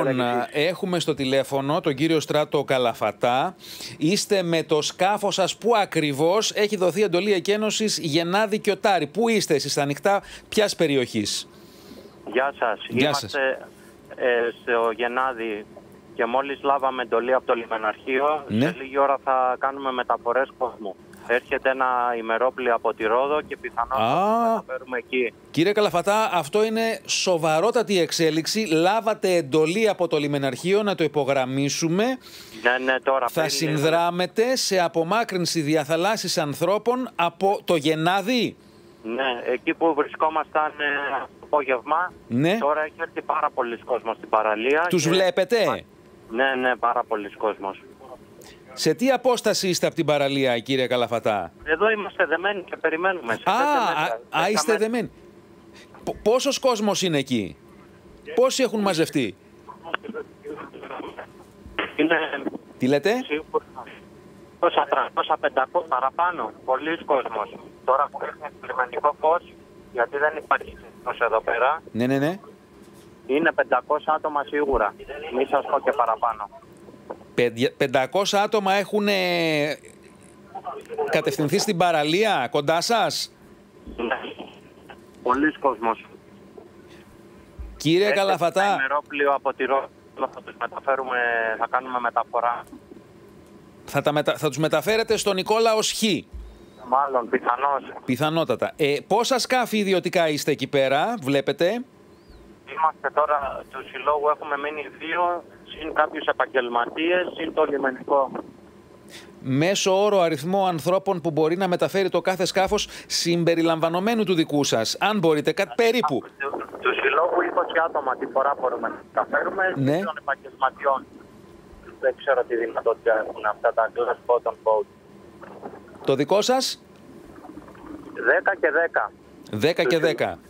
έχουμε στο τηλέφωνο τον κύριο Στράτο Καλαφατά. Είστε με το σκάφος σας που ακριβώς έχει δοθεί εντολή εκένωσης Γενάδη και Οτάρη. Πού είστε εσείς, στα ανοιχτά ποιας περιοχής? Γεια σας. Είμαστε στο Γενάδη και μόλις λάβαμε εντολή από το λιμεναρχείο. Ναι. Σε λίγη ώρα θα κάνουμε μεταφορές κόσμου. Έρχεται ένα ημερόπλοιο από τη Ρόδο και πιθανώς θα μεταφέρουμε εκεί. Κύριε Καλαφατά, αυτό είναι σοβαρότατη εξέλιξη. Λάβατε εντολή από το λιμεναρχείο, να το υπογραμμίσουμε. Ναι, τώρα θα συνδράμετε σε απομάκρυνση διαθαλάσσης ανθρώπων από το Γενάδη. Ναι, εκεί που βρισκόμασταν απόγευμα. Ναι. Τώρα έχει έρθει πάρα πολλοί κόσμος στην παραλία. Τους βλέπετε? Ναι, πάρα πολλοί κόσμος. Σε τι απόσταση είστε από την παραλία, κύριε Καλαφατά? Εδώ είμαστε δεμένοι και περιμένουμε. Είστε δεμένοι. Πόσος κόσμος είναι εκεί? Πόσοι έχουν μαζευτεί? Είναι... Τι λέτε? Τόσα 300-500 παραπάνω. Πολλοί κόσμος. Τώρα που έχει λιμενικό φως, γιατί δεν υπάρχει φως εδώ πέρα. Ναι. Είναι 500 άτομα σίγουρα. Μη σας πω και παραπάνω. 500 άτομα έχουν κατευθυνθεί στην παραλία κοντά σας? Ναι. Πολλοί κόσμος. Κύριε Καλαφατά. Ένα ημερόπλοιο από τη Ρόδο θα τους μεταφέρουμε, θα κάνουμε μεταφορά. Θα τους μεταφέρετε στον Νικόλαο Χ? Μάλλον, πιθανώς. Πιθανότατα. Πόσα σκάφη ιδιωτικά είστε εκεί πέρα, βλέπετε? Είμαστε τώρα του συλλόγου, έχουμε μείνει 2, συν κάποιους επαγγελματίες, συν το λιμενικό. Μέσο όρο αριθμό ανθρώπων που μπορεί να μεταφέρει το κάθε σκάφος συμπεριλαμβανομένου του δικού σας, αν μπορείτε, περίπου. Του συλλόγου 20 άτομα τη φορά μπορούμε να μεταφέρουμε, ναι. Των επαγγελματιών. Δεν ξέρω τι δυνατότητα έχουν αυτά τα glass bottom boat. Το δικό σας? 10 και 10. 10 και 10. 20.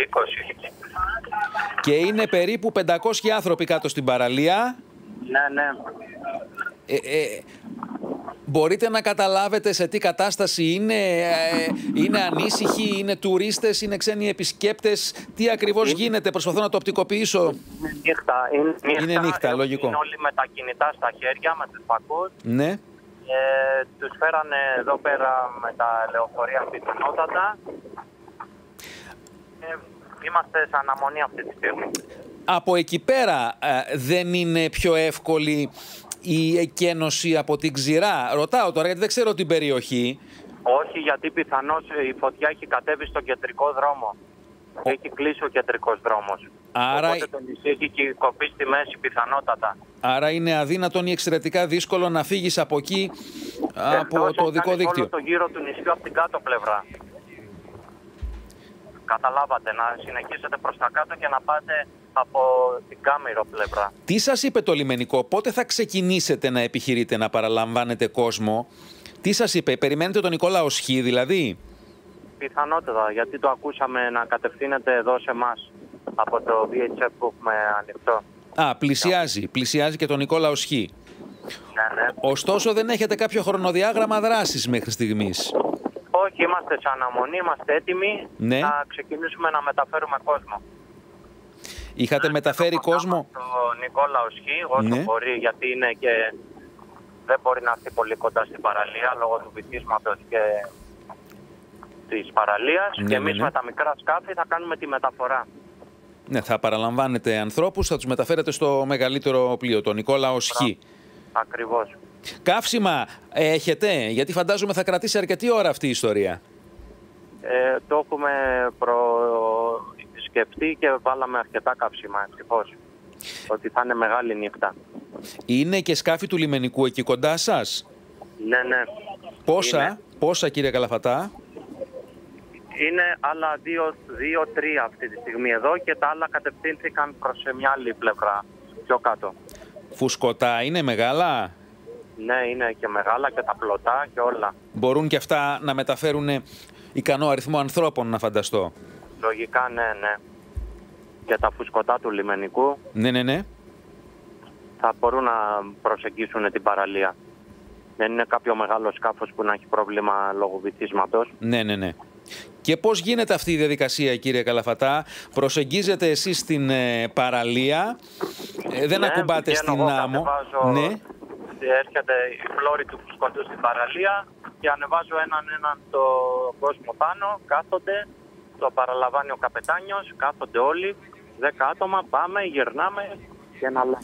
Και είναι περίπου 500 άνθρωποι κάτω στην παραλία. Ναι. Μπορείτε να καταλάβετε σε τι κατάσταση είναι ανήσυχοι, είναι τουρίστες, είναι ξένοι επισκέπτες? Τι ακριβώς γίνεται? Προσπαθώ να το οπτικοποιήσω. Είναι νύχτα, λογικό. Είναι όλοι με τα κινητά στα χέρια, με τους φακούς. Ναι. Τους φέρανε εδώ πέρα με τα λεωφορεία πιθανότατα. Είμαστε σε αναμονή αυτή τη στιγμή. Από εκεί πέρα δεν είναι πιο εύκολη η εκένωση από την ξηρά? Ρωτάω τώρα γιατί δεν ξέρω την περιοχή. Όχι, γιατί πιθανώς η φωτιά έχει κατέβει στον κεντρικό δρόμο. Έχει κλείσει ο κεντρικός δρόμος. Οπότε το νησί έχει κοπεί στη μέση πιθανότατα. Άρα είναι αδύνατον ή εξαιρετικά δύσκολο να φύγεις από εκεί, από το οδικό δίκτυο. Όλο το γύρο του νησιού από την κάτω πλευρά. Καταλάβατε, να συνεχίσετε προς τα κάτω και να πάτε από την Κάμηρο πλευρά. Τι σας είπε το λιμενικό, πότε θα ξεκινήσετε να επιχειρείτε να παραλαμβάνετε κόσμο? Τι σας είπε, περιμένετε τον Νικόλαο Χ δηλαδή? Πιθανότατα, γιατί το ακούσαμε να κατευθύνεται εδώ σε εμάς από το VHF που έχουμε ανοιχτό. Πλησιάζει και τον Νικόλαο Χ. Ναι. Ωστόσο δεν έχετε κάποιο χρονοδιάγραμμα δράσης μέχρι στιγμής? Όχι, είμαστε σε αναμονή, είμαστε έτοιμοι να ξεκινήσουμε να μεταφέρουμε κόσμο. Είχατε μεταφέρει κόσμο? Το Νικόλαο Χ, όσο μπορεί, γιατί είναι και δεν μπορεί να έρθει πολύ κοντά στην παραλία λόγω του βυθίσματος και της παραλίας. Και εμείς με τα μικρά σκάφη θα κάνουμε τη μεταφορά. Ναι, θα παραλαμβάνετε ανθρώπους, θα τους μεταφέρετε στο μεγαλύτερο πλοίο, το Νικόλαο Χ. Ακριβώς. Καύσιμα έχετε? Γιατί φαντάζομαι θα κρατήσει αρκετή ώρα αυτή η ιστορία. Το έχουμε σκεφτεί και βάλαμε αρκετά καύσιμα, ευτυχώς. Ότι θα είναι μεγάλη νύχτα. Είναι και σκάφη του λιμενικού εκεί κοντά σας? Ναι. Πόσα κύριε Καλαφατά? Είναι άλλα 2-3 αυτή τη στιγμή εδώ και τα άλλα κατευθύνθηκαν προς μια άλλη πλευρά, πιο κάτω. Φουσκωτά είναι μεγάλα? Ναι, είναι και μεγάλα και τα πλωτά και όλα. Μπορούν και αυτά να μεταφέρουν ικανό αριθμό ανθρώπων, να φανταστώ? Λογικά ναι. Και τα φουσκωτά του λιμενικού θα μπορούν να προσεγγίσουν την παραλία. Δεν είναι κάποιο μεγάλο σκάφος που να έχει πρόβλημα λόγω βυθίσματος. Ναι. Και πώς γίνεται αυτή η διαδικασία, κύριε Καλαφατά? Προσεγγίζετε εσείς την παραλία, δεν ακουμπάτε στην άμμο. Ναι. Έρχεται η πλώρη του φουσκωτού στην παραλία και ανεβάζω έναν το κόσμο πάνω, κάθονται, το παραλαμβάνει ο καπετάνιος, κάθονται όλοι, 10 άτομα, πάμε, γυρνάμε και ένα άλλο.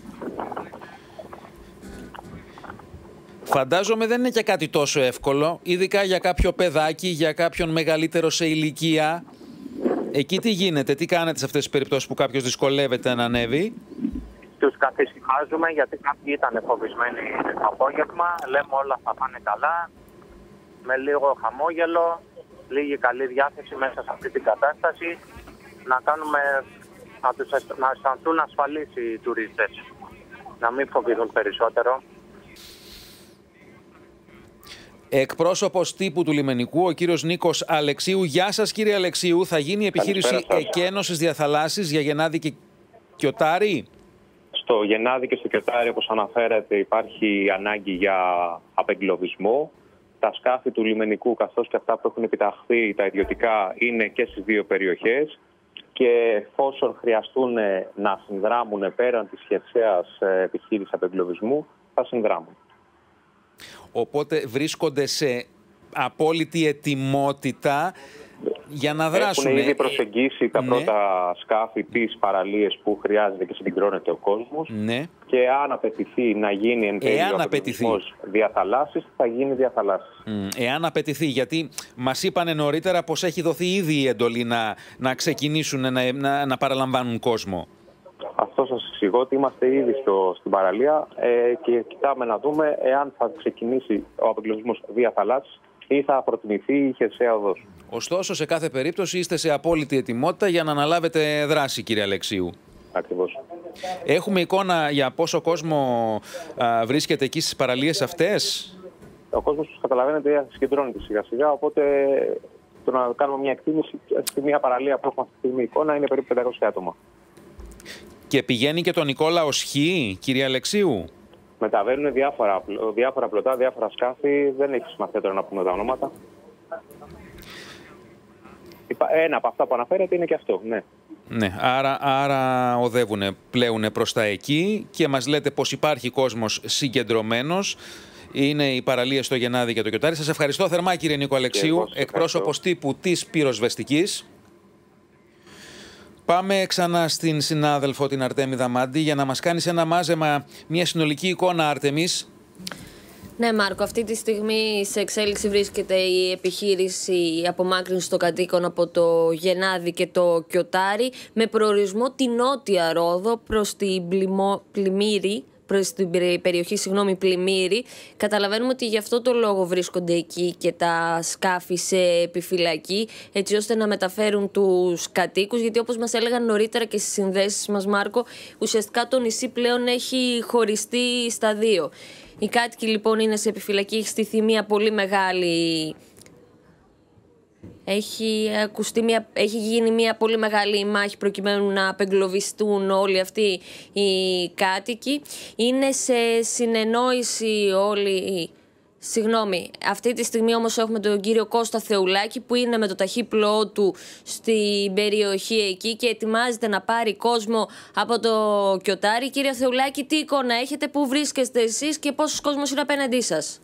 Φαντάζομαι δεν είναι και κάτι τόσο εύκολο, ειδικά για κάποιο παιδάκι, για κάποιον μεγαλύτερο σε ηλικία. Εκεί τι γίνεται, τι κάνετε σε αυτές τις περιπτώσεις που κάποιος δυσκολεύεται να ανέβει? Τους καθησυχάζουμε γιατί κάποιοι ήταν φοβισμένοι το απόγευμα. Λέμε όλα θα πάνε καλά. Με λίγο χαμόγελο, λίγη καλή διάθεση μέσα σε αυτή την κατάσταση. Να αισθανθούν ασφαλείς οι τουρίστες. Να μην φοβηθούν περισσότερο. Εκπρόσωπος τύπου του λιμενικού, ο κύριος Νίκος Αλεξίου. Γεια σας, κύριε Αλεξίου. Θα γίνει η επιχείρηση εκένωσης διαθαλάσσης για Γενάδη και Κιωτάρη? Στο Γενάδη και στο Κιωτάρη, όπως αναφέρεται, υπάρχει ανάγκη για απεγκλωβισμό. Τα σκάφη του λιμενικού, καθώς και αυτά που έχουν επιταχθεί, τα ιδιωτικά, είναι και στις δύο περιοχές. Και εφόσον χρειαστούν να συνδράμουν πέραν της χερσαίας επιχείρησης απεγκλωβισμού, θα συνδράμουν. Οπότε βρίσκονται σε απόλυτη ετοιμότητα για να δράσουν. Έχουν ήδη προσεγγίσει τα πρώτα σκάφη τις παραλίες που χρειάζεται και συγκεντρώνεται ο κόσμος. Ναι. Και αν απαιτηθεί να γίνει εν τέλει ο απεγκλωβισμός διαθαλάσσης, θα γίνει διαθαλάσσης. Εάν απαιτηθεί, γιατί μας είπανε νωρίτερα πως έχει δοθεί ήδη η εντολή να ξεκινήσουν να παραλαμβάνουν κόσμο. Αυτό σας εξηγώ ότι είμαστε ήδη στην παραλία και κοιτάμε να δούμε εάν θα ξεκινήσει ο απεγκλωβισμός διαθαλάσσης ή θα προτιμηθεί η χερσαία οδός. Ωστόσο, σε κάθε περίπτωση είστε σε απόλυτη ετοιμότητα για να αναλάβετε δράση, κύριε Αλεξίου. Ακριβώς. Έχουμε εικόνα για πόσο κόσμο βρίσκεται εκεί στις παραλίες αυτές? Ο κόσμος, όπως καταλαβαίνετε, συγκεντρώνεται σιγά-σιγά, οπότε το να κάνουμε μια εκτίμηση στη μία παραλία που έχουμε αυτή τη στιγμή εικόνα είναι περίπου 500 άτομα. Και πηγαίνει και το Νικόλαος Χ, κύριε Αλεξίου? Μεταβαίνουν διάφορα πλωτά, διάφορα σκάφη. Δεν έχει σημασία τώρα να πούμε τα ονόματα. Ένα από αυτά που αναφέρεται είναι και αυτό, ναι. Ναι, άρα οδεύουν πλέον προς τα εκεί και μας λέτε πως υπάρχει κόσμος συγκεντρωμένος. Είναι η παραλία στο Γενάδη και το Κιωτάρι. Σας ευχαριστώ θερμά, κύριε Νίκο Αλεξίου, εκπρόσωπος τύπου της Πυροσβεστικής. Πάμε ξανά στην συνάδελφο την Αρτέμιδα Μάντη για να μας κάνεις ένα μάζεμα, μια συνολική εικόνα, Άρτεμις. Ναι, Μάρκο, αυτή τη στιγμή σε εξέλιξη βρίσκεται η επιχείρηση απομάκρυνσης των κατοίκων από το Γενάδη και το Κιωτάρι με προορισμό τη Νότια Ρόδο προς την Πλημμύρη. Προς την περιοχή, Πλημμύρη. Καταλαβαίνουμε ότι γι' αυτό το λόγο βρίσκονται εκεί και τα σκάφη σε επιφυλακή, έτσι ώστε να μεταφέρουν τους κατοίκους, γιατί όπως μας έλεγαν νωρίτερα και στις συνδέσεις μας, Μάρκο, ουσιαστικά το νησί πλέον έχει χωριστεί στα δύο. Οι κάτοικοι λοιπόν είναι σε επιφυλακή, έχει στηθεί μια πολύ μεγάλη... Έχει γίνει μια πολύ μεγάλη μάχη προκειμένου να απεγκλωβιστούν όλοι αυτοί οι κάτοικοι. Είναι σε συνεννόηση όλοι... Συγγνώμη, αυτή τη στιγμή όμως έχουμε τον κύριο Κώστα Θεουλάκη που είναι με το ταχύπλοό του στην περιοχή εκεί και ετοιμάζεται να πάρει κόσμο από το Κιωτάρι. Κύριε Θεουλάκη, τι εικόνα έχετε, πού βρίσκεστε εσείς και πόσος κόσμος είναι απέναντί σας?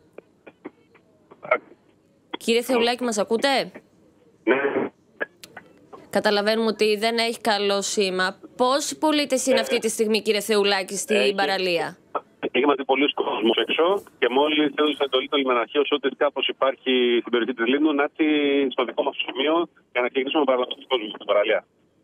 Κύριε Θεουλάκη, μας ακούτε? Ναι. Καταλαβαίνουμε ότι δεν έχει καλό σήμα. Πόσοι πολίτες είναι αυτή τη στιγμή, κύριε Θεουλάκη, στην παραλία? Είμαστε πολλοί κόσμος έξω και μόλις έδωσε εντολή το λιμεναρχείο ότι κάπως υπάρχει στην περιοχή της Λίμνου να έρθει στο δικό μας σημείο για να ξεκινήσουμε να παραλάβουμε τους κόσμους στην παραλία.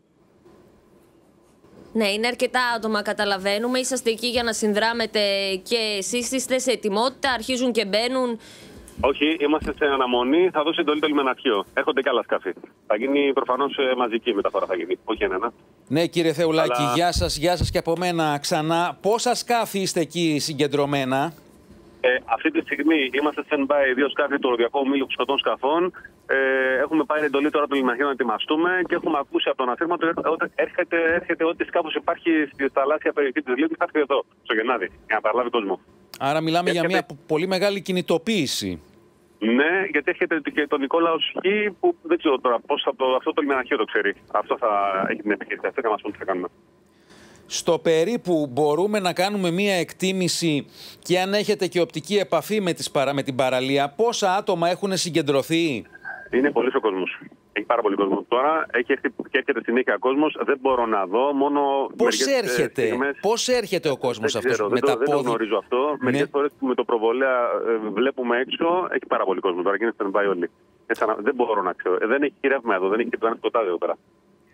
Ναι, είναι αρκετά άτομα, καταλαβαίνουμε. Είσαστε εκεί για να συνδράμετε και εσείς είστε σε ετοιμότητα, αρχίζουν και μπαίνουν. Όχι, είμαστε σε αναμονή. Θα δώσει εντολή το λιμεναρχείο. Έρχονται και άλλα σκάφη. Θα γίνει προφανώς μαζική μεταφορά, θα γίνει. Όχι ένα. Ναι, κύριε Θεουλάκη, γεια σας και από μένα ξανά. Πόσα σκάφη είστε εκεί συγκεντρωμένα? Αυτή τη στιγμή είμαστε stand-by 2 σκάφη του Ροδιακού Ομίλου 100 σκαφών. Έχουμε πάρει εντολή τώρα από το λιμεναρχείο να ετοιμαστούμε και έχουμε ακούσει από τον αφήρματο ότι έρχεται ό,τι σκάφος υπάρχει στη θαλάσσια περιοχή της Λίμνης, θα έρθει εδώ, στο Γενάδη, για να παραλάβει κόσμο. Άρα μιλάμε για μια πολύ μεγάλη κινητοποίηση. Ναι, γιατί έχετε και τον Νικόλαο Σκι που δεν ξέρω τώρα πώς αυτό το λιμεναρχείο το ξέρει. Αυτό θα έχει την επιχείρηση αυτή, να μας πούν τι θα κάνουμε. Στο περίπου μπορούμε να κάνουμε μία εκτίμηση και αν έχετε και οπτική επαφή με την παραλία, πόσα άτομα έχουν συγκεντρωθεί? Είναι πολύς ο κόσμος. Έχει πάρα πολύ κόσμο. Τώρα έρχεται συνέχεια κόσμος. Δεν μπορώ να δω. Μόνο πώς έρχεται ο κόσμος αυτός? Δεν το γνωρίζω αυτό. Ναι. Μερικές φορές που με το προβολέα βλέπουμε έξω, έχει πάρα πολύ κόσμο. Τώρα και είναι stand-by όλοι. Δεν μπορώ να ξέρω. Δεν έχει ρεύμα εδώ. Δεν έχει και σκοτάδι εδώ πέρα.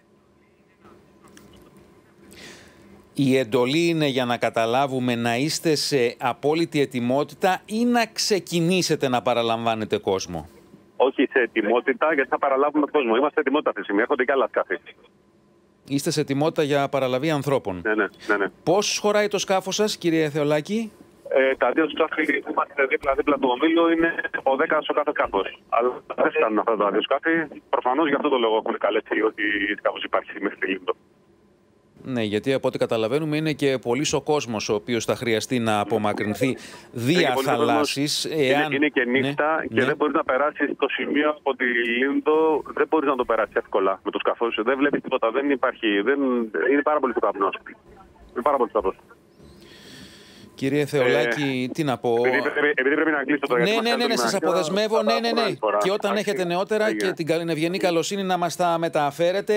Η εντολή είναι, για να καταλάβουμε, να είστε σε απόλυτη ετοιμότητα ή να ξεκινήσετε να παραλαμβάνετε κόσμο? Όχι σε ετοιμότητα, γιατί θα παραλάβουμε κόσμο. Είμαστε σε ετοιμότητα αυτή τη στιγμή. Έρχονται και άλλα σκάφη. Είστε σε ετοιμότητα για παραλαβή ανθρώπων. Ναι. Πώς χωράει το σκάφος σας, κύριε Θεολάκη? Τα δύο σκάφη που είμαστε δίπλα του ομίλου είναι από 10 στο κάθε σκάφος. Αλλά δεν φτάνουν αυτά τα δύο σκάφη. Προφανώς γι' αυτό το λόγο έχουν καλέσει ότι σκάφος υπάρχει μέχρι τη Λίντο. Ναι, γιατί από ό,τι καταλαβαίνουμε είναι και πολύς ο κόσμος ο οποίος θα χρειαστεί να απομακρυνθεί δια θαλάσσης. Είναι και νύχτα και δεν μπορεί να περάσει το σημείο από τη Λίντο, δεν μπορεί να το περάσει εύκολα με το σκαφό σου. Δεν βλέπει τίποτα, δεν υπάρχει. Είναι πάρα πολύ καπνός. Είναι πάρα πολύ καπνός. Κύριε Θεολάκη, τι να πω. Επειδή πρέπει να κλείσω το Ναι, σας αποδεσμεύω. Ναι. Και όταν έχετε νεότερα και την ευγενή καλοσύνη να μας τα μεταφέρετε.